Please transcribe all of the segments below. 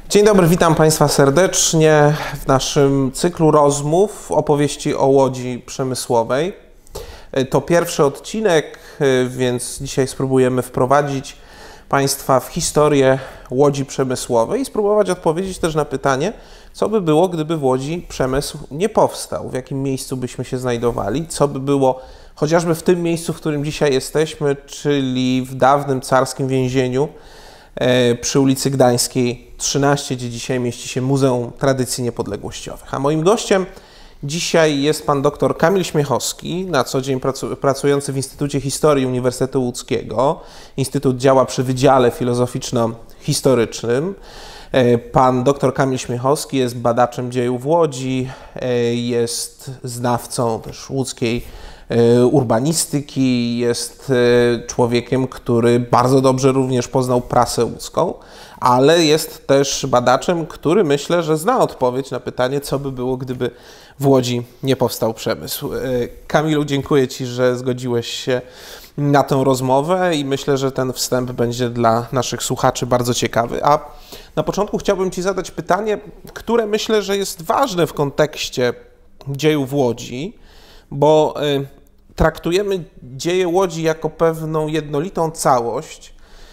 Dzień dobry, witam Państwa serdecznie w naszym cyklu rozmów opowieści o Łodzi Przemysłowej. To pierwszy odcinek, więc dzisiaj spróbujemy wprowadzić Państwa w historię Łodzi Przemysłowej i spróbować odpowiedzieć też na pytanie, co by było, gdyby w Łodzi przemysł nie powstał, w jakim miejscu byśmy się znajdowali, co by było chociażby w tym miejscu, w którym dzisiaj jesteśmy, czyli w dawnym carskim więzieniu przy ulicy Gdańskiej 13, gdzie dzisiaj mieści się Muzeum Tradycji Niepodległościowych. A moim gościem dzisiaj jest pan dr Kamil Śmiechowski, na co dzień pracujący w Instytucie Historii Uniwersytetu Łódzkiego. Instytut działa przy Wydziale Filozoficzno-Historycznym. Pan dr Kamil Śmiechowski jest badaczem dziejów Łodzi, jest znawcą też łódzkiej urbanistyki, jest człowiekiem, który bardzo dobrze również poznał prasę łódzką, ale jest też badaczem, który myślę, że zna odpowiedź na pytanie, co by było, gdyby w Łodzi nie powstał przemysł. Kamilu, dziękuję Ci, że zgodziłeś się na tę rozmowę i myślę, że ten wstęp będzie dla naszych słuchaczy bardzo ciekawy. A na początku chciałbym Ci zadać pytanie, które myślę, że jest ważne w kontekście dziejów Łodzi, bo traktujemy dzieje Łodzi jako pewną jednolitą całość,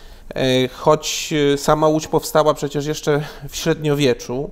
choć sama Łódź powstała przecież jeszcze w średniowieczu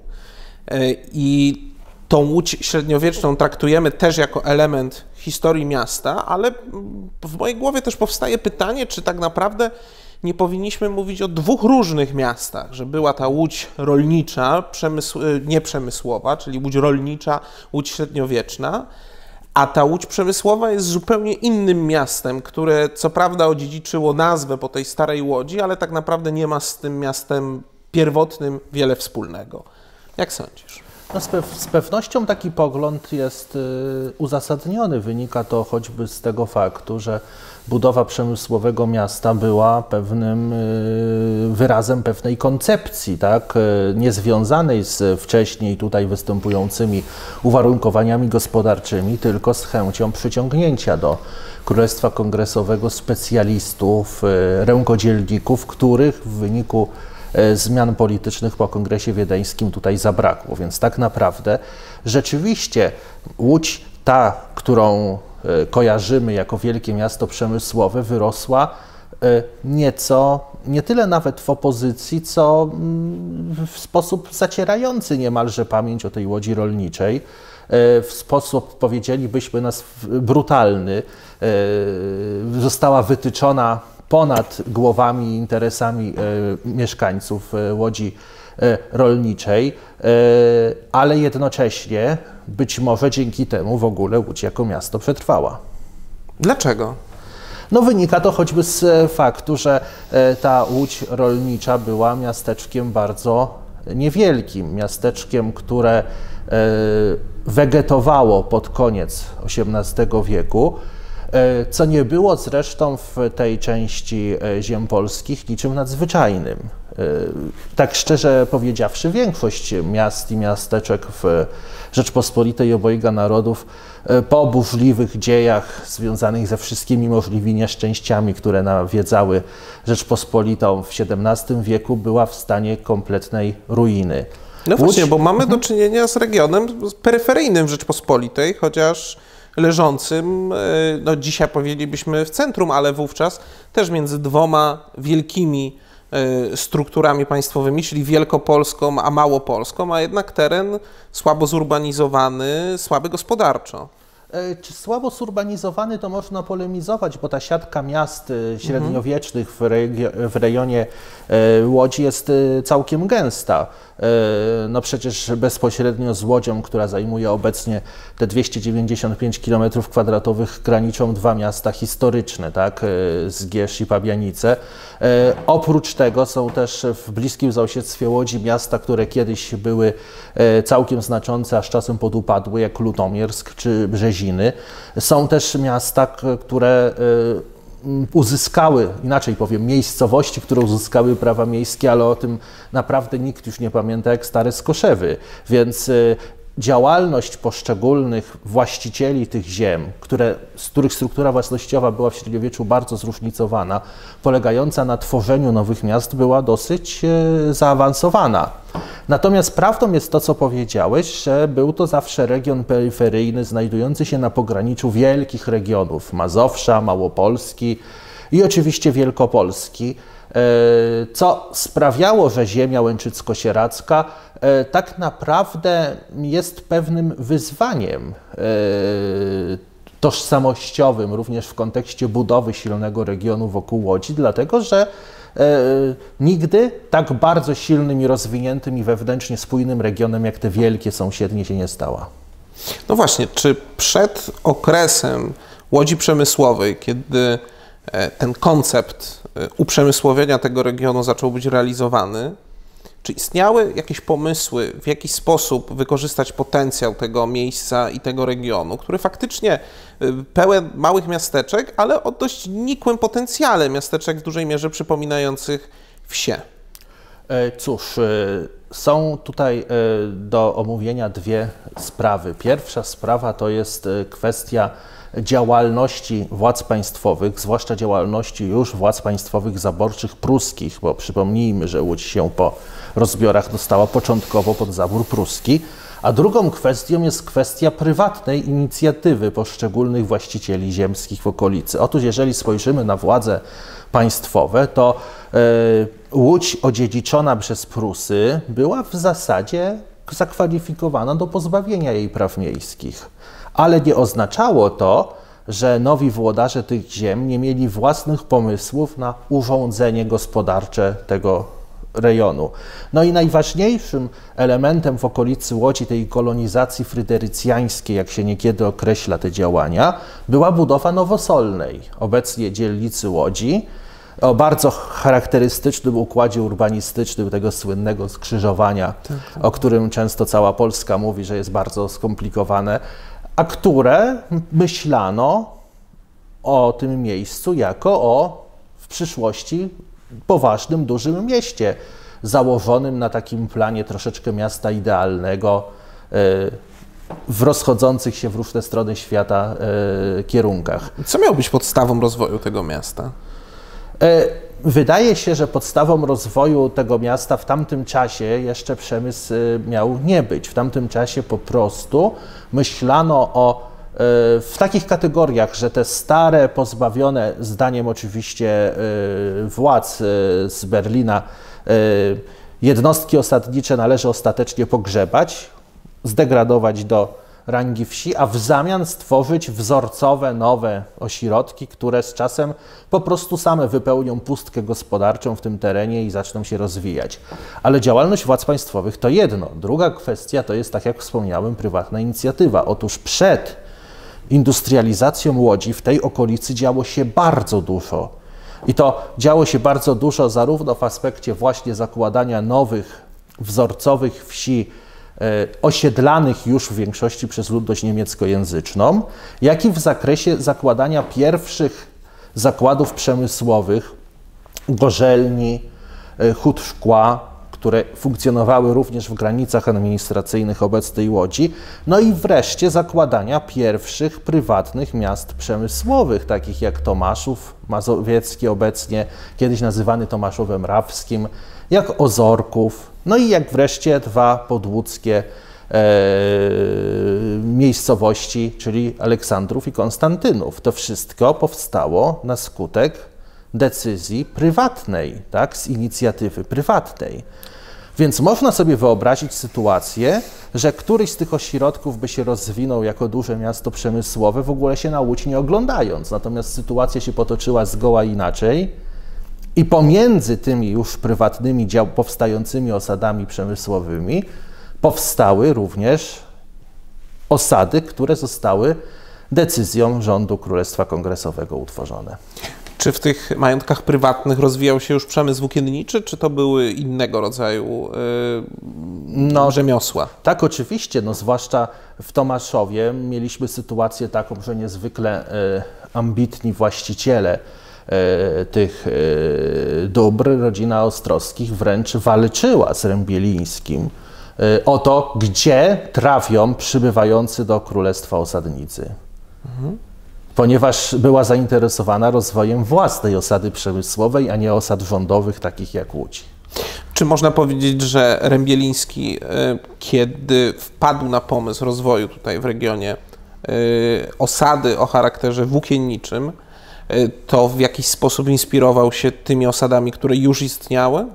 i tą Łódź średniowieczną traktujemy też jako element historii miasta, ale w mojej głowie też powstaje pytanie, czy tak naprawdę nie powinniśmy mówić o dwóch różnych miastach, że była ta Łódź rolnicza, nieprzemysłowa, czyli Łódź rolnicza, Łódź średniowieczna, a ta Łódź przemysłowa jest zupełnie innym miastem, które co prawda odziedziczyło nazwę po tej starej Łodzi, ale tak naprawdę nie ma z tym miastem pierwotnym wiele wspólnego. Jak sądzisz? No z pewnością taki pogląd jest uzasadniony. Wynika to choćby z tego faktu, że budowa przemysłowego miasta była pewnym wyrazem pewnej koncepcji, tak? Niezwiązanej z wcześniej tutaj występującymi uwarunkowaniami gospodarczymi, tylko z chęcią przyciągnięcia do Królestwa Kongresowego specjalistów, rękodzielników, których w wyniku zmian politycznych po Kongresie Wiedeńskim tutaj zabrakło. Więc tak naprawdę rzeczywiście Łódź, ta, którą kojarzymy jako wielkie miasto przemysłowe, wyrosła nieco, nie tyle nawet w opozycji, co w sposób zacierający niemalże pamięć o tej Łodzi rolniczej, w sposób, powiedzielibyśmy, brutalny, została wytyczona ponad głowami i interesami mieszkańców Łodzi rolniczej, ale jednocześnie być może dzięki temu w ogóle Łódź jako miasto przetrwała. Dlaczego? No wynika to choćby z faktu, że ta Łódź rolnicza była miasteczkiem bardzo niewielkim, miasteczkiem, które wegetowało pod koniec XVIII wieku, co nie było zresztą w tej części ziem polskich niczym nadzwyczajnym. Tak szczerze powiedziawszy, większość miast i miasteczek w Rzeczpospolitej obojga narodów po burzliwych dziejach związanych ze wszystkimi możliwymi nieszczęściami, które nawiedzały Rzeczpospolitą w XVII wieku, była w stanie kompletnej ruiny. No właśnie, bo mamy do czynienia z regionem peryferyjnym Rzeczpospolitej, chociaż leżącym, no dzisiaj powiedzielibyśmy w centrum, ale wówczas też między dwoma wielkimi strukturami państwowymi, czyli Wielkopolską a Małopolską, a jednak teren słabo zurbanizowany, słaby gospodarczo. Czy słabo zurbanizowany, to można polemizować, bo ta siatka miast średniowiecznych w rejonie Łodzi jest całkiem gęsta. No przecież bezpośrednio z Łodzią, która zajmuje obecnie te 295 km², graniczą dwa miasta historyczne, tak? Zgierz i Pabianice. Oprócz tego są też w bliskim sąsiedztwie Łodzi miasta, które kiedyś były całkiem znaczące, a z czasem podupadły, jak Lutomiersk czy Brzeziny. Są też miasta, które uzyskały, inaczej powiem, miejscowości, które uzyskały prawa miejskie, ale o tym naprawdę nikt już nie pamięta, jak stare Skoszewy. Więc działalność poszczególnych właścicieli tych ziem, z których struktura własnościowa była w średniowieczu bardzo zróżnicowana, polegająca na tworzeniu nowych miast, była dosyć zaawansowana. Natomiast prawdą jest to, co powiedziałeś, że był to zawsze region peryferyjny, znajdujący się na pograniczu wielkich regionów Mazowsza, Małopolski i oczywiście Wielkopolski, co sprawiało, że ziemia łęczycko-sieradzka tak naprawdę jest pewnym wyzwaniem tożsamościowym, również w kontekście budowy silnego regionu wokół Łodzi, dlatego że nigdy tak bardzo silnym i rozwiniętym i wewnętrznie spójnym regionem jak te wielkie sąsiednie się nie stała. No właśnie, czy przed okresem Łodzi Przemysłowej, kiedy ten koncept uprzemysłowienia tego regionu zaczął być realizowany, czy istniały jakieś pomysły, w jaki sposób wykorzystać potencjał tego miejsca i tego regionu, który faktycznie pełen małych miasteczek, ale o dość nikłym potencjale miasteczek w dużej mierze przypominających wsie? Cóż, są tutaj do omówienia dwie sprawy. Pierwsza sprawa to jest kwestia działalności władz państwowych, zwłaszcza działalności już władz państwowych zaborczych pruskich, bo przypomnijmy, że Łódź się po rozbiorach dostała początkowo pod zabór pruski, a drugą kwestią jest kwestia prywatnej inicjatywy poszczególnych właścicieli ziemskich w okolicy. Otóż jeżeli spojrzymy na władze państwowe, to Łódź odziedziczona przez Prusy była w zasadzie zakwalifikowana do pozbawienia jej praw miejskich. Ale nie oznaczało to, że nowi włodarze tych ziem nie mieli własnych pomysłów na urządzenie gospodarcze tego rejonu. No i najważniejszym elementem w okolicy Łodzi, tej kolonizacji fryderycjańskiej, jak się niekiedy określa te działania, była budowa Nowosolnej, obecnie dzielnicy Łodzi, o bardzo charakterystycznym układzie urbanistycznym tego słynnego skrzyżowania, o którym często cała Polska mówi, że jest bardzo skomplikowane, a które myślano o tym miejscu jako o w przyszłości poważnym, dużym mieście, założonym na takim planie troszeczkę miasta idealnego, w rozchodzących się w różne strony świata kierunkach. Co miało być podstawą rozwoju tego miasta? Wydaje się, że podstawą rozwoju tego miasta w tamtym czasie jeszcze przemysł miał nie być. W tamtym czasie po prostu myślano w takich kategoriach, że te stare, pozbawione, zdaniem oczywiście władz z Berlina, jednostki osadnicze należy ostatecznie pogrzebać, zdegradować do rangi wsi, a w zamian stworzyć wzorcowe, nowe ośrodki, które z czasem po prostu same wypełnią pustkę gospodarczą w tym terenie i zaczną się rozwijać. Ale działalność władz państwowych to jedno. Druga kwestia to jest, tak jak wspomniałem, prywatna inicjatywa. Otóż przed industrializacją Łodzi w tej okolicy działo się bardzo dużo. I to działo się bardzo dużo zarówno w aspekcie właśnie zakładania nowych, wzorcowych wsi, osiedlanych już w większości przez ludność niemieckojęzyczną, jak i w zakresie zakładania pierwszych zakładów przemysłowych, gorzelni, hut szkła, które funkcjonowały również w granicach administracyjnych obecnej Łodzi, no i wreszcie zakładania pierwszych prywatnych miast przemysłowych, takich jak Tomaszów Mazowiecki, obecnie kiedyś nazywany Tomaszowem Rawskim, jak Ozorków, no i jak wreszcie dwa podłódzkie miejscowości, czyli Aleksandrów i Konstantynów. To wszystko powstało na skutek decyzji prywatnej, tak, z inicjatywy prywatnej. Więc można sobie wyobrazić sytuację, że któryś z tych ośrodków by się rozwinął jako duże miasto przemysłowe, w ogóle się na Łódź nie oglądając. Natomiast sytuacja się potoczyła zgoła inaczej i pomiędzy tymi już prywatnymi powstającymi osadami przemysłowymi powstały również osady, które zostały decyzją rządu Królestwa Kongresowego utworzone. Czy w tych majątkach prywatnych rozwijał się już przemysł włókienniczy, czy to były innego rodzaju rzemiosła? Tak, oczywiście, no, zwłaszcza w Tomaszowie mieliśmy sytuację taką, że niezwykle ambitni właściciele tych dóbr, rodzina Ostrowskich wręcz walczyła z Rębielińskim o to, gdzie trafią przybywający do królestwa osadnicy. Ponieważ była zainteresowana rozwojem własnej osady przemysłowej, a nie osad rządowych, takich jak Łódź. Czy można powiedzieć, że Rębieliński, kiedy wpadł na pomysł rozwoju tutaj w regionie osady o charakterze włókienniczym, to w jakiś sposób inspirował się tymi osadami, które już istniały?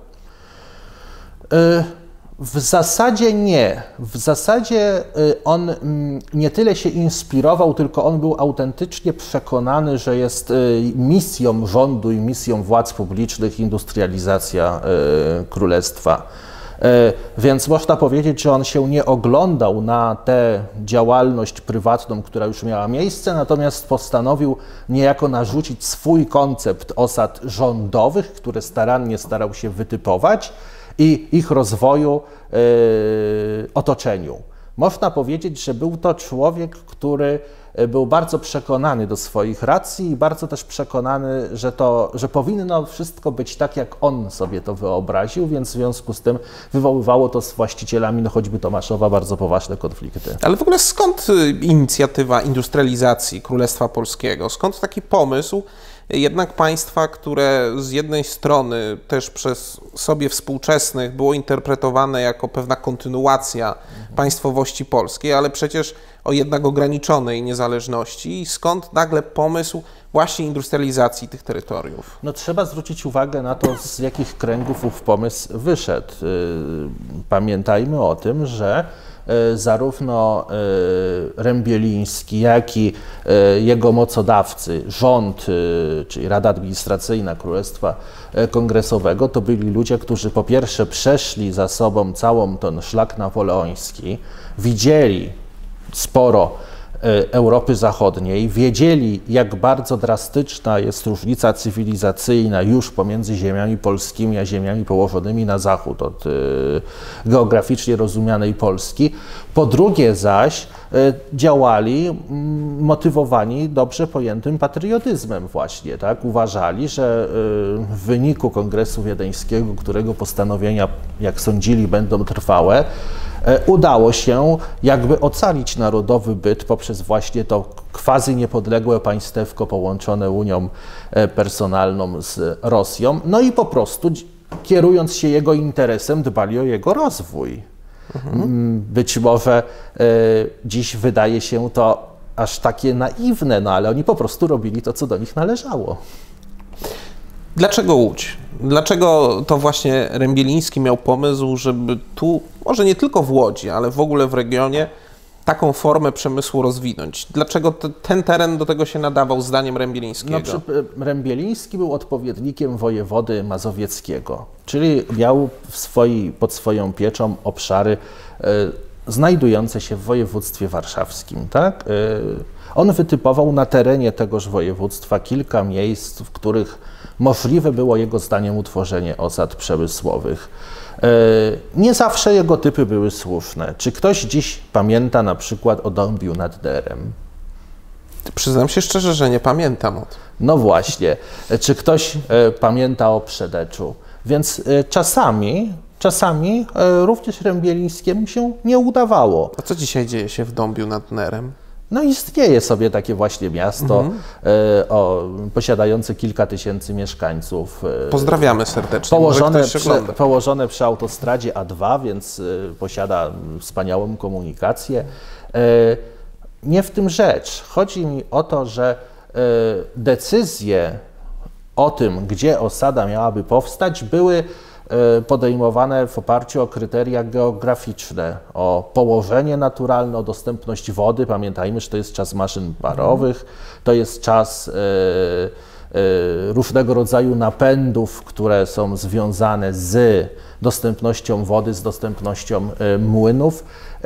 W zasadzie nie. W zasadzie on nie tyle się inspirował, tylko on był autentycznie przekonany, że jest misją rządu i misją władz publicznych industrializacja królestwa. Więc można powiedzieć, że on się nie oglądał na tę działalność prywatną, która już miała miejsce, natomiast postanowił niejako narzucić swój koncept osad rządowych, które starannie starał się wytypować, i ich rozwoju, otoczeniu. Można powiedzieć, że był to człowiek, który był bardzo przekonany do swoich racji i bardzo też przekonany, że powinno wszystko być tak, jak on sobie to wyobraził, więc w związku z tym wywoływało to z właścicielami, no choćby Tomaszowa, bardzo poważne konflikty. Ale w ogóle skąd inicjatywa industrializacji Królestwa Polskiego? Skąd taki pomysł jednak państwa, które z jednej strony też przez sobie współczesnych było interpretowane jako pewna kontynuacja państwowości polskiej, ale przecież o jednak ograniczonej niezależności. I skąd nagle pomysł właśnie industrializacji tych terytoriów? No, trzeba zwrócić uwagę na to, z jakich kręgów ów pomysł wyszedł. Pamiętajmy o tym, że zarówno Rębieliński, jak i jego mocodawcy, rząd, czyli Rada Administracyjna Królestwa Kongresowego, to byli ludzie, którzy po pierwsze przeszli za sobą całą ten szlak napoleoński, widzieli sporo Europy Zachodniej, wiedzieli, jak bardzo drastyczna jest różnica cywilizacyjna już pomiędzy ziemiami polskimi a ziemiami położonymi na zachód od geograficznie rozumianej Polski. Po drugie zaś działali motywowani dobrze pojętym patriotyzmem właśnie, tak? Uważali, że w wyniku Kongresu Wiedeńskiego, którego postanowienia, jak sądzili, będą trwałe, udało się jakby ocalić narodowy byt poprzez właśnie to quasi niepodległe państewko połączone Unią personalną z Rosją. No i po prostu, kierując się jego interesem, dbali o jego rozwój. Być może dziś wydaje się to aż takie naiwne, no ale oni po prostu robili to, co do nich należało. Dlaczego Łódź? Dlaczego to właśnie Rębieliński miał pomysł, żeby tu, może nie tylko w Łodzi, ale w ogóle w regionie, taką formę przemysłu rozwinąć? Dlaczego ten teren do tego się nadawał, zdaniem Rębielińskiego? No, Rębieliński był odpowiednikiem wojewody mazowieckiego, czyli miał pod swoją pieczą obszary znajdujące się w województwie warszawskim. Tak? On wytypował na terenie tegoż województwa kilka miejsc, w których możliwe było jego zdaniem utworzenie osad przemysłowych. Nie zawsze jego typy były słuszne. Czy ktoś dziś pamięta na przykład o Dąbiu nad Nerem? Przyznam się szczerze, że nie pamiętam o tym. No właśnie. Czy ktoś pamięta o Przedeczu? Więc czasami również Rębielińskiemu się nie udawało. A co dzisiaj dzieje się w Dąbiu nad Nerem? No istnieje sobie takie właśnie miasto posiadające kilka tysięcy mieszkańców. Pozdrawiamy serdecznie. Położone przy autostradzie A2, więc posiada wspaniałą komunikację. Nie w tym rzecz. Chodzi mi o to, że decyzje o tym, gdzie osada miałaby powstać, były podejmowane w oparciu o kryteria geograficzne, o położenie naturalne, o dostępność wody. Pamiętajmy, że to jest czas maszyn parowych, to jest czas różnego rodzaju napędów, które są związane z dostępnością wody, z dostępnością młynów.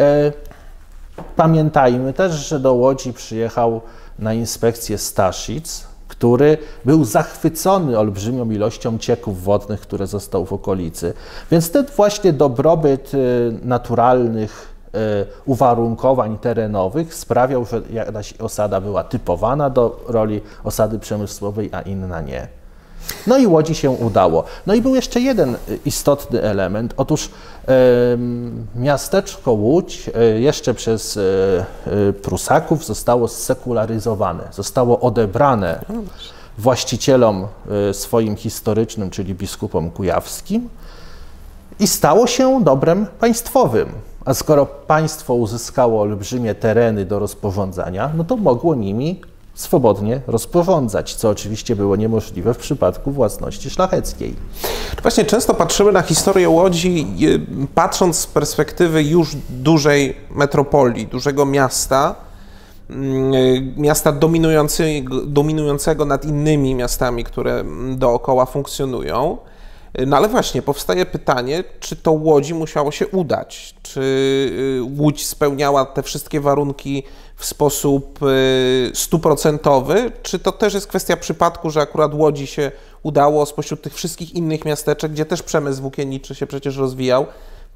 Pamiętajmy też, że do Łodzi przyjechał na inspekcję Staszic, który był zachwycony olbrzymią ilością cieków wodnych, które został w okolicy. Więc ten właśnie dobrobyt naturalnych uwarunkowań terenowych sprawiał, że jakaś osada była typowana do roli osady przemysłowej, a inna nie. No i Łodzi się udało. No i był jeszcze jeden istotny element. Otóż miasteczko Łódź jeszcze przez Prusaków zostało zsekularyzowane, zostało odebrane właścicielom swoim historycznym, czyli biskupom kujawskim i stało się dobrem państwowym. A skoro państwo uzyskało olbrzymie tereny do rozporządzania, no to mogło nimi swobodnie rozporządzać, co oczywiście było niemożliwe w przypadku własności szlacheckiej. Właśnie często patrzymy na historię Łodzi, patrząc z perspektywy już dużej metropolii, dużego miasta, miasta dominującego nad innymi miastami, które dookoła funkcjonują. No ale właśnie, powstaje pytanie, czy to Łodzi musiało się udać? Czy Łódź spełniała te wszystkie warunki w sposób 100%? Czy to też jest kwestia przypadku, że akurat Łodzi się udało spośród tych wszystkich innych miasteczek, gdzie też przemysł włókienniczy się przecież rozwijał?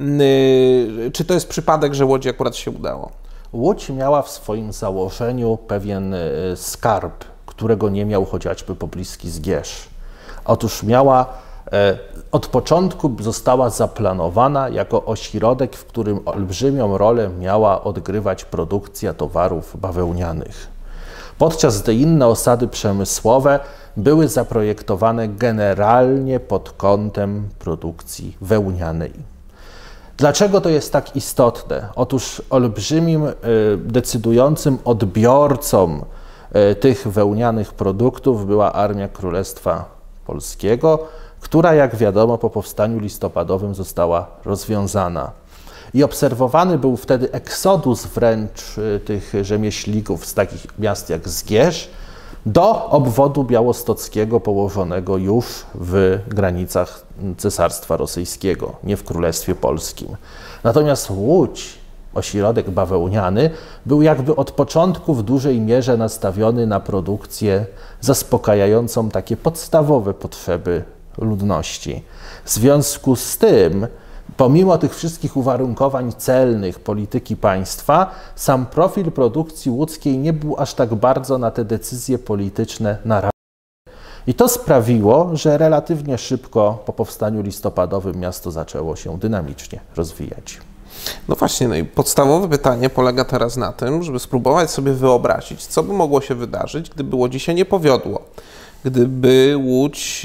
Czy to jest przypadek, że Łodzi akurat się udało? Łódź miała w swoim założeniu pewien skarb, którego nie miał chociażby pobliski Zgierz. Otóż miała od początku została zaplanowana jako ośrodek, w którym olbrzymią rolę miała odgrywać produkcja towarów bawełnianych. Podczas gdy inne osady przemysłowe były zaprojektowane generalnie pod kątem produkcji wełnianej. Dlaczego to jest tak istotne? Otóż olbrzymim, decydującym odbiorcą tych wełnianych produktów była Armia Królestwa Polskiego, która, jak wiadomo, po powstaniu listopadowym została rozwiązana. I obserwowany był wtedy eksodus wręcz tych rzemieślników z takich miast jak Zgierz do obwodu białostockiego położonego już w granicach Cesarstwa Rosyjskiego, nie w Królestwie Polskim. Natomiast Łódź, ośrodek bawełniany, był jakby od początku w dużej mierze nastawiony na produkcję zaspokajającą takie podstawowe potrzeby ludności. W związku z tym, pomimo tych wszystkich uwarunkowań celnych polityki państwa, sam profil produkcji łódzkiej nie był aż tak bardzo na te decyzje polityczne narażony. I to sprawiło, że relatywnie szybko po powstaniu listopadowym miasto zaczęło się dynamicznie rozwijać. No właśnie, no i podstawowe pytanie polega teraz na tym, żeby spróbować sobie wyobrazić, co by mogło się wydarzyć, gdyby Łodzi się nie powiodło. Gdyby Łódź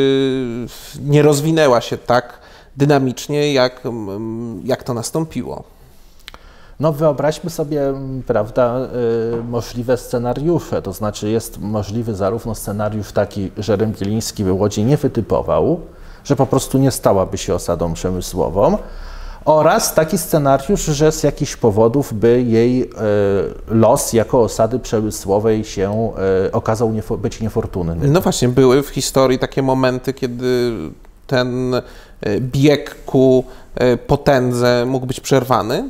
nie rozwinęła się tak dynamicznie, jak to nastąpiło. No wyobraźmy sobie, prawda, możliwe scenariusze, to znaczy jest możliwy zarówno scenariusz taki, że Ręgieliński by Łodzi nie wytypował, że po prostu nie stałaby się osadą przemysłową, oraz taki scenariusz, że z jakichś powodów by jej los jako osady przemysłowej się okazał być niefortunny. No właśnie, były w historii takie momenty, kiedy ten bieg ku potędze mógł być przerwany?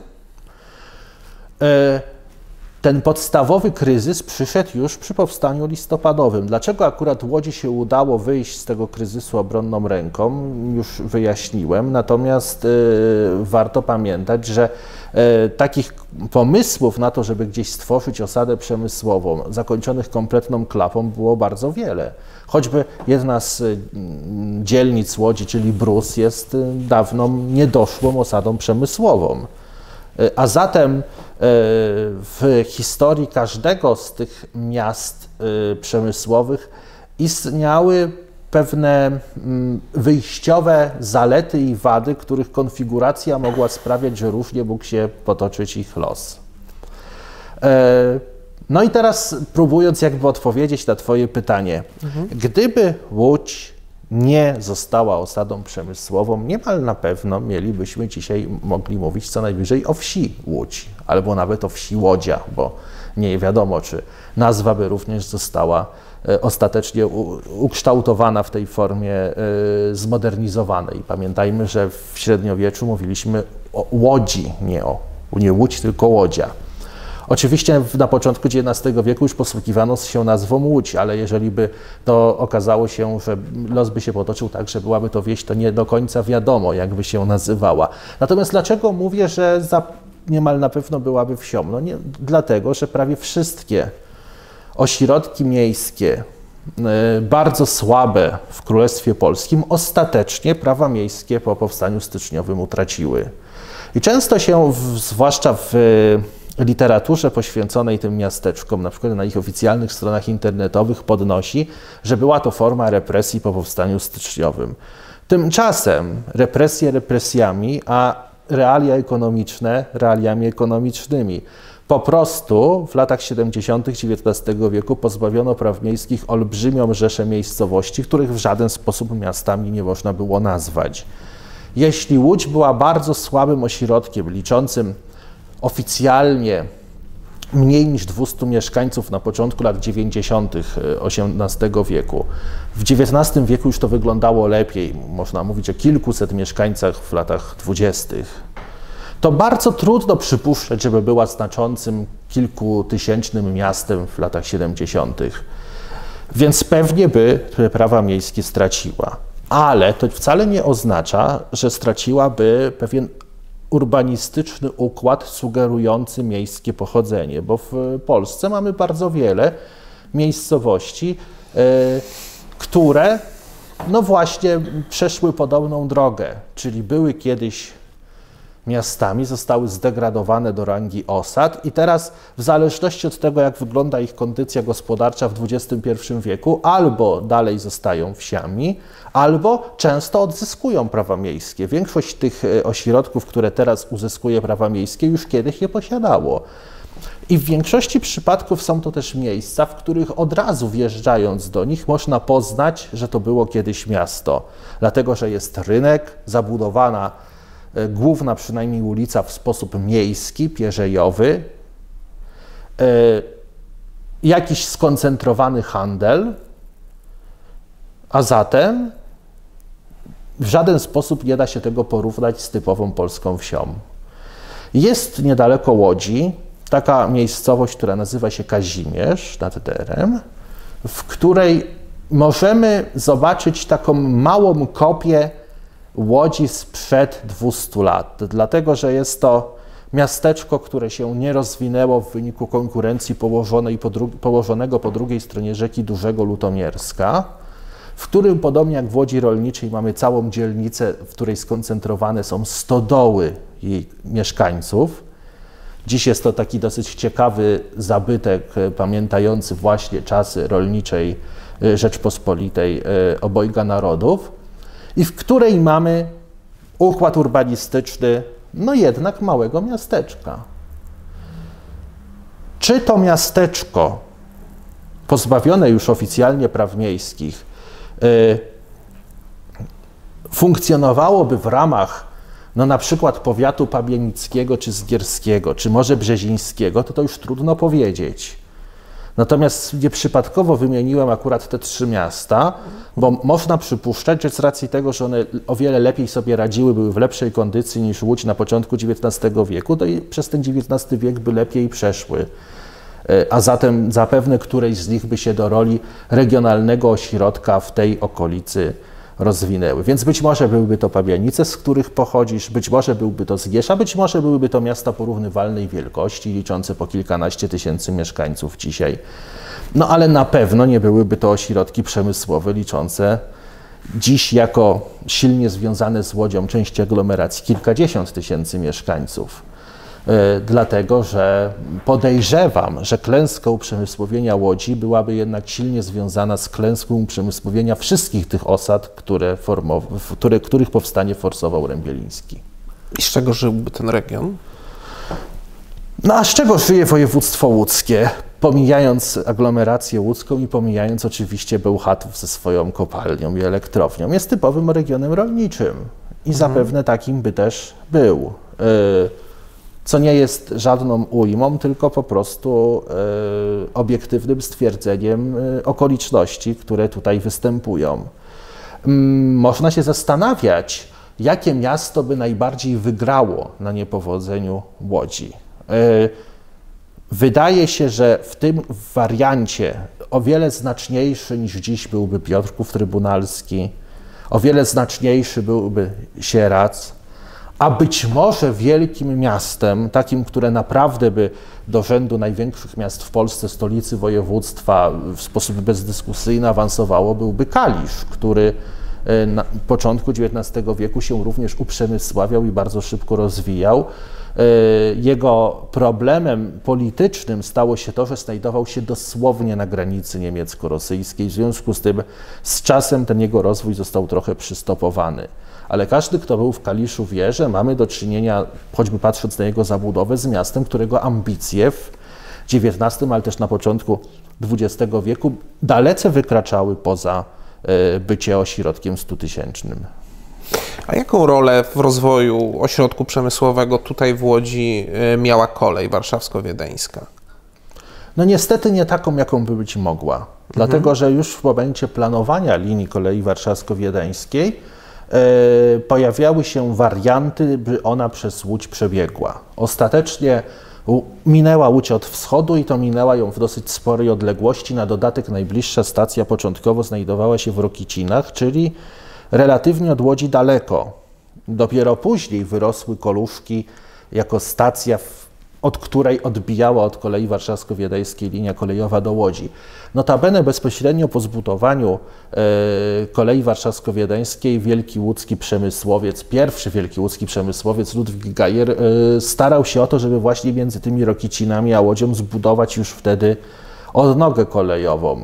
Ten podstawowy kryzys przyszedł już przy powstaniu listopadowym. Dlaczego akurat Łodzi się udało wyjść z tego kryzysu obronną ręką, już wyjaśniłem. Natomiast warto pamiętać, że takich pomysłów na to, żeby gdzieś stworzyć osadę przemysłową, zakończonych kompletną klapą, było bardzo wiele. Choćby jedna z dzielnic Łodzi, czyli Brus, jest dawną niedoszłą osadą przemysłową. A zatem w historii każdego z tych miast przemysłowych istniały pewne wyjściowe zalety i wady, których konfiguracja mogła sprawiać, że różnie mógł się potoczyć ich los. No i teraz próbując jakby odpowiedzieć na Twoje pytanie, gdyby Łódź nie została osadą przemysłową, niemal na pewno mielibyśmy dzisiaj mogli mówić co najwyżej o wsi Łódź, albo nawet o wsi Łodzia, bo nie wiadomo, czy nazwa by również została ostatecznie ukształtowana w tej formie zmodernizowanej. Pamiętajmy, że w średniowieczu mówiliśmy o Łodzi, nie Łódź, tylko Łodzia. Oczywiście na początku XIX wieku już posługiwano się nazwą Łódź, ale jeżeli by to okazało się, że los by się potoczył tak, że byłaby to wieś, to nie do końca wiadomo, jak by się nazywała. Natomiast dlaczego mówię, że niemal na pewno byłaby wsią? No nie, dlatego, że prawie wszystkie ośrodki miejskie bardzo słabe w Królestwie Polskim, ostatecznie prawa miejskie po powstaniu styczniowym utraciły. I często się, zwłaszcza w literaturze poświęconej tym miasteczkom, na przykład na ich oficjalnych stronach internetowych, podnosi, że była to forma represji po powstaniu styczniowym. Tymczasem represje represjami, a realia ekonomiczne realiami ekonomicznymi. Po prostu w latach 70. XIX wieku pozbawiono praw miejskich olbrzymią rzeszę miejscowości, których w żaden sposób miastami nie można było nazwać. Jeśli Łódź była bardzo słabym ośrodkiem, liczącym oficjalnie mniej niż 200 mieszkańców na początku lat 90. XVIII wieku. W XIX wieku już to wyglądało lepiej, można mówić o kilkuset mieszkańcach w latach 20. To bardzo trudno przypuszczać, żeby była znaczącym kilkutysięcznym miastem w latach 70. Więc pewnie by prawa miejskie straciła. Ale to wcale nie oznacza, że straciłaby pewien urbanistyczny układ sugerujący miejskie pochodzenie, bo w Polsce mamy bardzo wiele miejscowości, które no właśnie przeszły podobną drogę, czyli były kiedyś miastami, zostały zdegradowane do rangi osad i teraz w zależności od tego, jak wygląda ich kondycja gospodarcza w XXI wieku, albo dalej zostają wsiami, albo często odzyskują prawa miejskie. Większość tych ośrodków, które teraz uzyskuje prawa miejskie, już kiedyś je posiadało. I w większości przypadków są to też miejsca, w których od razu wjeżdżając do nich można poznać, że to było kiedyś miasto. Dlatego, że jest rynek, zabudowana główna przynajmniej ulica w sposób miejski, pierzejowy, jakiś skoncentrowany handel, a zatem w żaden sposób nie da się tego porównać z typową polską wsią. Jest niedaleko Łodzi taka miejscowość, która nazywa się Kazimierz nad Derem, w której możemy zobaczyć taką małą kopię Łodzi sprzed 200 lat, dlatego że jest to miasteczko, które się nie rozwinęło w wyniku konkurencji położonego po drugiej stronie rzeki Dużego Lutomierska, w którym podobnie jak w Łodzi Rolniczej mamy całą dzielnicę, w której skoncentrowane są stodoły jej mieszkańców. Dziś jest to taki dosyć ciekawy zabytek pamiętający właśnie czasy rolniczej Rzeczpospolitej obojga narodów i w której mamy układ urbanistyczny, no jednak małego miasteczka. Czy to miasteczko, pozbawione już oficjalnie praw miejskich, funkcjonowałoby w ramach no na przykład powiatu pabienickiego, czy zgierskiego, czy może brzezińskiego, to już trudno powiedzieć. Natomiast nieprzypadkowo wymieniłem akurat te trzy miasta, bo można przypuszczać, że z racji tego, że one o wiele lepiej sobie radziły, były w lepszej kondycji niż Łódź na początku XIX wieku, to i przez ten XIX wiek by lepiej przeszły. A zatem zapewne któreś z nich by się do roli regionalnego ośrodka w tej okolicy rozwinęły. Więc być może byłyby to Pabianice, z których pochodzisz, być może byłby to Zgierz, a być może byłyby to miasta porównywalnej wielkości, liczące po kilkanaście tysięcy mieszkańców dzisiaj. No ale na pewno nie byłyby to ośrodki przemysłowe liczące dziś jako silnie związane z Łodzią części aglomeracji kilkadziesiąt tysięcy mieszkańców. Dlatego, że podejrzewam, że klęska uprzemysłowienia Łodzi byłaby jednak silnie związana z klęską uprzemysłowienia wszystkich tych osad, których powstanie forsował Rębieliński. I z czego żyłby ten region? No a z czego żyje województwo łódzkie? Pomijając aglomerację łódzką i pomijając oczywiście Bełchatów ze swoją kopalnią i elektrownią. Jest typowym regionem rolniczym i zapewne takim by też był. Co nie jest żadną ujmą, tylko po prostu obiektywnym stwierdzeniem okoliczności, które tutaj występują. Można się zastanawiać, jakie miasto by najbardziej wygrało na niepowodzeniu Łodzi. Wydaje się, że w tym wariancie o wiele znaczniejszy niż dziś byłby Piotrków Trybunalski, o wiele znaczniejszy byłby Sieradz, a być może wielkim miastem, takim, które naprawdę by do rzędu największych miast w Polsce, stolicy województwa w sposób bezdyskusyjny awansowało, byłby Kalisz, który na początku XIX wieku się również uprzemysławiał i bardzo szybko rozwijał. Jego problemem politycznym stało się to, że znajdował się dosłownie na granicy niemiecko-rosyjskiej. W związku z tym z czasem ten jego rozwój został trochę przystopowany. Ale każdy, kto był w Kaliszu, wie, że mamy do czynienia, choćby patrząc na jego zabudowę, z miastem, którego ambicje w XIX, ale też na początku XX wieku dalece wykraczały poza bycie ośrodkiem stutysięcznym. A jaką rolę w rozwoju ośrodku przemysłowego tutaj w Łodzi miała kolej warszawsko-wiedeńska? No niestety nie taką, jaką by być mogła. Dlatego, że już w momencie planowania linii kolei warszawsko-wiedeńskiej pojawiały się warianty, by ona przez Łódź przebiegła. Ostatecznie minęła Łódź od wschodu i to minęła ją w dosyć sporej odległości. Na dodatek najbliższa stacja początkowo znajdowała się w Rocicinach, czyli relatywnie od Łodzi daleko. Dopiero później wyrosły Koluszki jako stacja, od której odbijała od kolei warszawsko-wiedeńskiej linia kolejowa do Łodzi. Notabene bezpośrednio po zbudowaniu kolei warszawsko-wiedeńskiej wielki łódzki przemysłowiec, pierwszy wielki łódzki przemysłowiec Ludwik Gajer starał się o to, żeby właśnie między tymi Rocicinami a Łodzią zbudować już wtedy odnogę kolejową,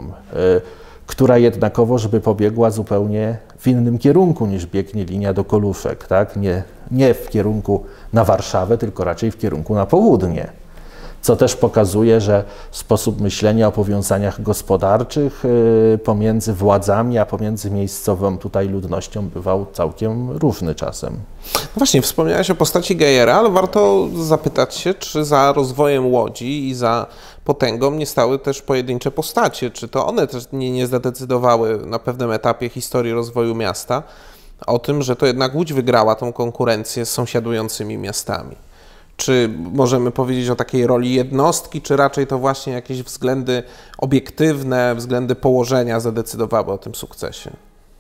która jednakowo, żeby pobiegła zupełnie w innym kierunku niż biegnie linia do Koluszek, tak? Nie w kierunku na Warszawę, tylko raczej w kierunku na południe. Co też pokazuje, że sposób myślenia o powiązaniach gospodarczych pomiędzy władzami, a pomiędzy miejscową tutaj ludnością bywał całkiem różny czasem. No właśnie, wspomniałeś o postaci Gejera, ale warto zapytać się, czy za rozwojem Łodzi i za potęgą nie stały też pojedyncze postacie, czy to one też nie zadecydowały na pewnym etapie historii rozwoju miasta o tym, że to jednak Łódź wygrała tą konkurencję z sąsiadującymi miastami. Czy możemy powiedzieć o takiej roli jednostki, czy raczej to właśnie jakieś względy obiektywne, względy położenia zadecydowały o tym sukcesie?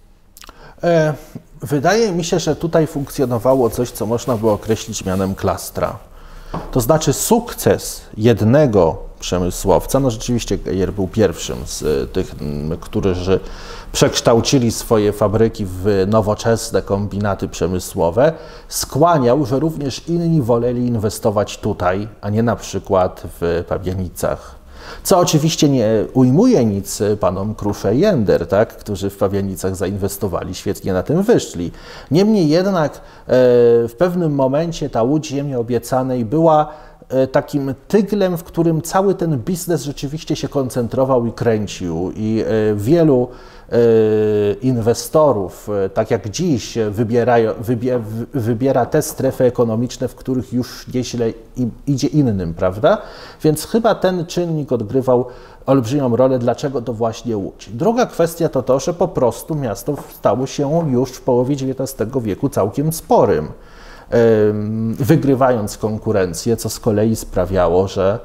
Wydaje mi się, że tutaj funkcjonowało coś, co można było określić mianem klastra. To znaczy sukces jednego przemysłowca, no rzeczywiście Gejer był pierwszym z tych, którzy przekształcili swoje fabryki w nowoczesne kombinaty przemysłowe, skłaniał, że również inni woleli inwestować tutaj, a nie na przykład w Pabianicach. Co oczywiście nie ujmuje nic panom Krusze i Ender, tak, którzy w Pabianicach zainwestowali, świetnie na tym wyszli. Niemniej jednak w pewnym momencie ta Łódź ziemi obiecanej była takim tyglem, w którym cały ten biznes rzeczywiście się koncentrował i kręcił i wielu inwestorów, tak jak dziś, wybiera te strefy ekonomiczne, w których już nieźle idzie innym, prawda? Więc chyba ten czynnik odgrywał olbrzymią rolę, dlaczego to właśnie Łódź. Druga kwestia to to, że po prostu miasto stało się już w połowie XIX wieku całkiem sporym, wygrywając konkurencję, co z kolei sprawiało, że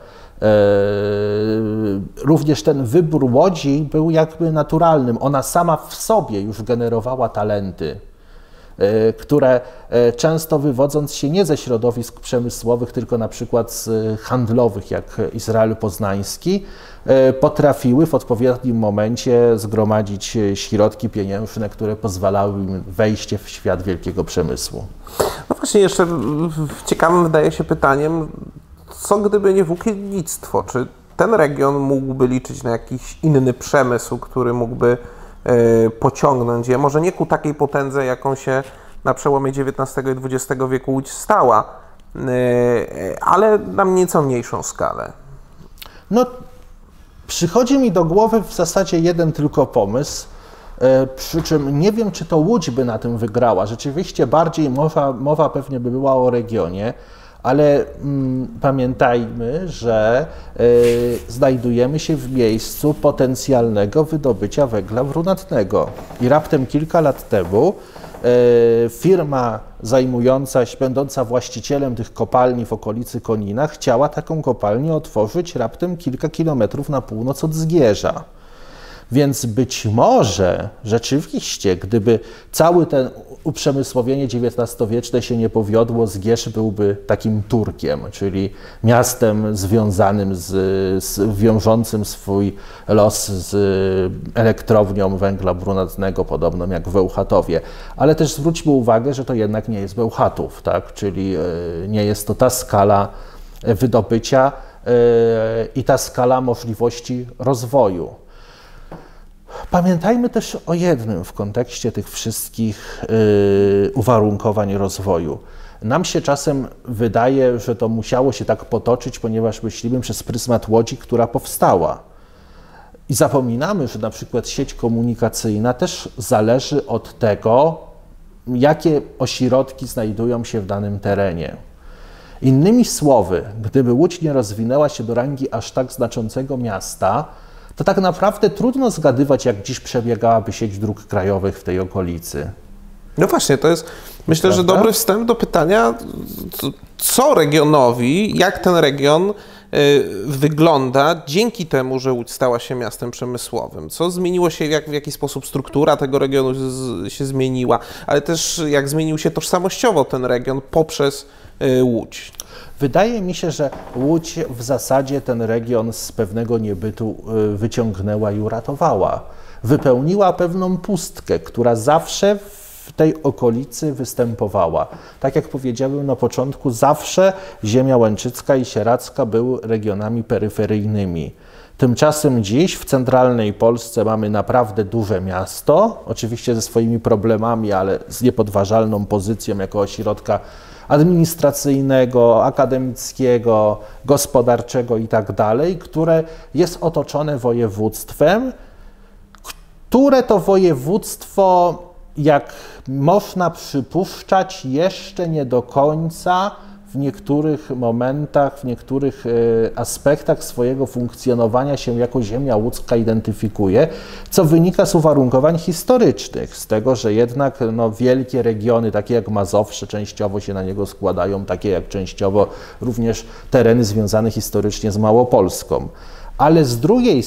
również ten wybór Łodzi był jakby naturalnym. Ona sama w sobie już generowała talenty, które często wywodząc się nie ze środowisk przemysłowych, tylko na przykład z handlowych, jak Izrael Poznański, potrafiły w odpowiednim momencie zgromadzić środki pieniężne, które pozwalały im wejście w świat wielkiego przemysłu. No właśnie, jeszcze ciekawym wydaje się pytaniem, co gdyby nie włókiennictwo? Czy ten region mógłby liczyć na jakiś inny przemysł, który mógłby pociągnąć je, może nie ku takiej potędze, jaką się na przełomie XIX i XX wieku Łódź stała, ale na nieco mniejszą skalę? No, przychodzi mi do głowy w zasadzie jeden tylko pomysł, przy czym nie wiem, czy to Łódź by na tym wygrała. Rzeczywiście bardziej mowa pewnie by była o regionie, ale pamiętajmy, że znajdujemy się w miejscu potencjalnego wydobycia węgla brunatnego. I raptem kilka lat temu firma będąca właścicielem tych kopalni w okolicy Konina chciała taką kopalnię otworzyć raptem kilka kilometrów na północ od Zgierza. Więc być może rzeczywiście, gdyby cały ten uprzemysłowienie XIX-wieczne się nie powiodło, Zgierz byłby takim Turkiem, czyli miastem związanym wiążącym swój los z elektrownią węgla brunatnego, podobną jak w Bełchatowie. Ale też zwróćmy uwagę, że to jednak nie jest Bełchatów, tak? Czyli nie jest to ta skala wydobycia i ta skala możliwości rozwoju. Pamiętajmy też o jednym w kontekście tych wszystkich uwarunkowań rozwoju. Nam się czasem wydaje, że to musiało się tak potoczyć, ponieważ myślimy przez pryzmat Łodzi, która powstała. I zapominamy, że na przykład sieć komunikacyjna też zależy od tego, jakie ośrodki znajdują się w danym terenie. Innymi słowy, gdyby Łódź nie rozwinęła się do rangi aż tak znaczącego miasta, to tak naprawdę trudno zgadywać, jak dziś przebiegałaby sieć dróg krajowych w tej okolicy. No właśnie, to jest, myślę, że dobry wstęp do pytania, co regionowi, jak ten region wygląda dzięki temu, że Łódź stała się miastem przemysłowym. Co zmieniło się, w jaki sposób struktura tego regionu się zmieniła, ale też jak zmienił się tożsamościowo ten region poprzez Łódź. Wydaje mi się, że Łódź w zasadzie ten region z pewnego niebytu wyciągnęła i uratowała. Wypełniła pewną pustkę, która zawsze w tej okolicy występowała. Tak jak powiedziałem na początku, zawsze ziemia łęczycka i sieradzka były regionami peryferyjnymi. Tymczasem dziś w centralnej Polsce mamy naprawdę duże miasto, oczywiście ze swoimi problemami, ale z niepodważalną pozycją jako ośrodka administracyjnego, akademickiego, gospodarczego i tak dalej, które jest otoczone województwem, które to województwo, jak można przypuszczać, jeszcze nie do końca w niektórych momentach, w niektórych aspektach swojego funkcjonowania się jako ziemia łódzka identyfikuje, co wynika z uwarunkowań historycznych, z tego, że jednak wielkie regiony, takie jak Mazowsze, częściowo się na niego składają, takie jak częściowo również tereny związane historycznie z Małopolską. Ale z drugiej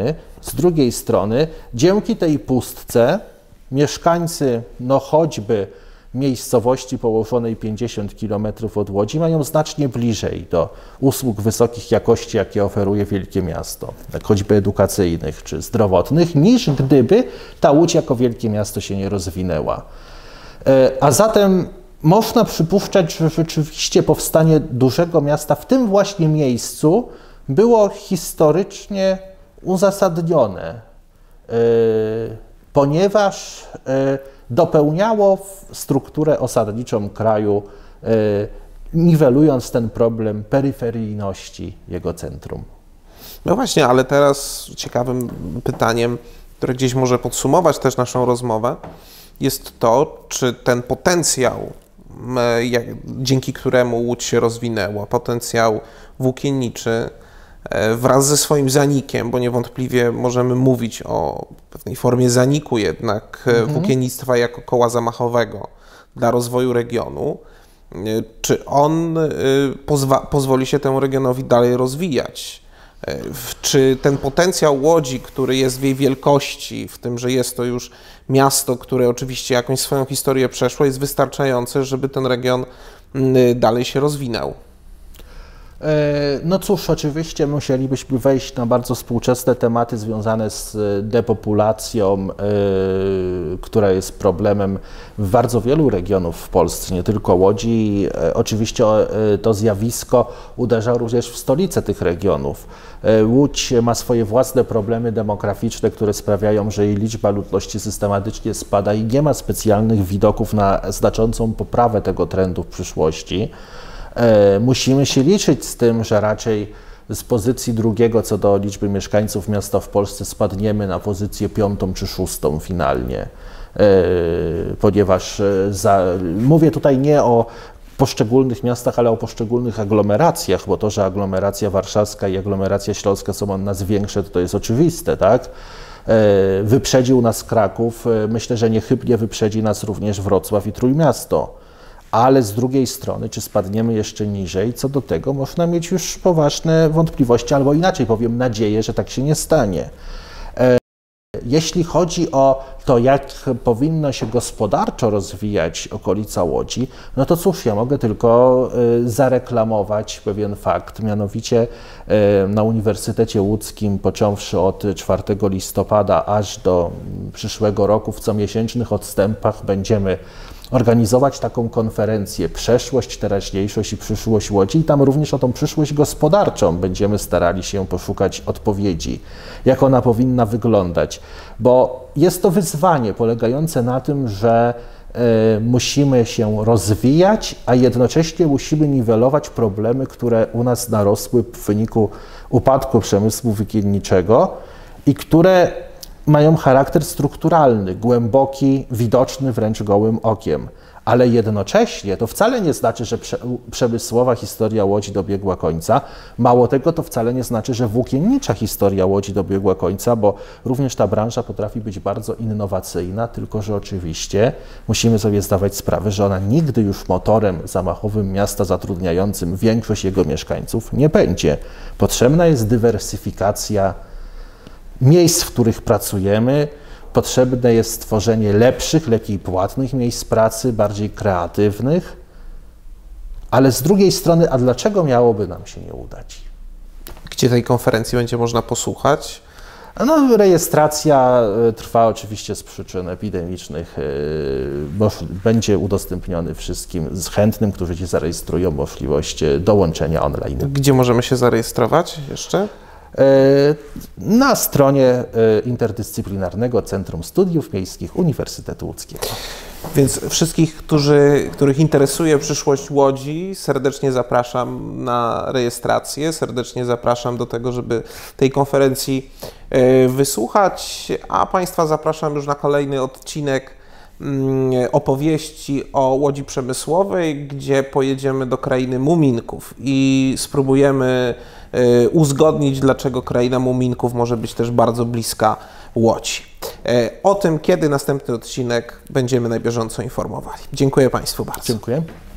strony, dzięki tej pustce mieszkańcy, choćby miejscowości położonej 50 km od Łodzi, mają znacznie bliżej do usług wysokich jakości, jakie oferuje wielkie miasto, jak choćby edukacyjnych czy zdrowotnych, niż gdyby ta Łódź jako wielkie miasto się nie rozwinęła. A zatem można przypuszczać, że rzeczywiście powstanie dużego miasta w tym właśnie miejscu było historycznie uzasadnione, ponieważ dopełniało strukturę osadniczą kraju, niwelując ten problem peryferyjności jego centrum. No właśnie, ale teraz ciekawym pytaniem, które gdzieś może podsumować też naszą rozmowę, jest to, czy ten potencjał, dzięki któremu Łódź się rozwinęła, potencjał włókienniczy, wraz ze swoim zanikiem, bo niewątpliwie możemy mówić o pewnej formie zaniku jednak włókiennictwa jako koła zamachowego dla rozwoju regionu, czy on pozwoli się temu regionowi dalej rozwijać? Czy ten potencjał Łodzi, który jest w jej wielkości, w tym, że jest to już miasto, które oczywiście jakąś swoją historię przeszło, jest wystarczający, żeby ten region dalej się rozwinął? No cóż, oczywiście musielibyśmy wejść na bardzo współczesne tematy związane z depopulacją, która jest problemem bardzo wielu regionów w Polsce, nie tylko Łodzi. Oczywiście to zjawisko uderza również w stolicę tych regionów. Łódź ma swoje własne problemy demograficzne, które sprawiają, że jej liczba ludności systematycznie spada i nie ma specjalnych widoków na znaczącą poprawę tego trendu w przyszłości. Musimy się liczyć z tym, że raczej z pozycji drugiego co do liczby mieszkańców miasta w Polsce spadniemy na pozycję 5. czy 6. finalnie, ponieważ mówię tutaj nie o poszczególnych miastach, ale o poszczególnych aglomeracjach, bo to, że aglomeracja warszawska i aglomeracja śląska są od nas większe, to jest oczywiste, tak? Wyprzedził nas Kraków, myślę, że niechybnie wyprzedzi nas również Wrocław i Trójmiasto. Ale z drugiej strony, czy spadniemy jeszcze niżej, co do tego można mieć już poważne wątpliwości, albo inaczej powiem, nadzieję, że tak się nie stanie. Jeśli chodzi o to, jak powinno się gospodarczo rozwijać okolica Łodzi, no to cóż, ja mogę tylko zareklamować pewien fakt, mianowicie na Uniwersytecie Łódzkim, począwszy od 4 listopada aż do przyszłego roku, w comiesięcznych odstępach będziemy organizować taką konferencję Przeszłość, Teraźniejszość i Przyszłość Łodzi i tam również o tą przyszłość gospodarczą będziemy starali się poszukać odpowiedzi, jak ona powinna wyglądać, bo jest to wyzwanie polegające na tym, że musimy się rozwijać, a jednocześnie musimy niwelować problemy, które u nas narosły w wyniku upadku przemysłu włókienniczego i które mają charakter strukturalny, głęboki, widoczny wręcz gołym okiem, ale jednocześnie to wcale nie znaczy, że przemysłowa historia Łodzi dobiegła końca. Mało tego, to wcale nie znaczy, że włókiennicza historia Łodzi dobiegła końca, bo również ta branża potrafi być bardzo innowacyjna, tylko że oczywiście musimy sobie zdawać sprawę, że ona nigdy już motorem zamachowym miasta zatrudniającym większość jego mieszkańców nie będzie. Potrzebna jest dywersyfikacja miejsc, w których pracujemy, potrzebne jest stworzenie lepszych, lepiej płatnych miejsc pracy, bardziej kreatywnych, ale z drugiej strony, a dlaczego miałoby nam się nie udać? Gdzie tej konferencji będzie można posłuchać? No, rejestracja trwa oczywiście z przyczyn epidemicznych, bo będzie udostępniony wszystkim chętnym, którzy się zarejestrują, możliwość dołączenia online. Gdzie możemy się zarejestrować jeszcze? Na stronie Interdyscyplinarnego Centrum Studiów Miejskich Uniwersytetu Łódzkiego. Więc wszystkich, których interesuje przyszłość Łodzi, serdecznie zapraszam na rejestrację, serdecznie zapraszam do tego, żeby tej konferencji wysłuchać, a Państwa zapraszam już na kolejny odcinek opowieści o Łodzi Przemysłowej, gdzie pojedziemy do krainy Muminków i spróbujemy uzgodnić, dlaczego kraina Muminków może być też bardzo bliska Łodzi. O tym, kiedy następny odcinek, będziemy na bieżąco informowali. Dziękuję Państwu bardzo. Dziękuję.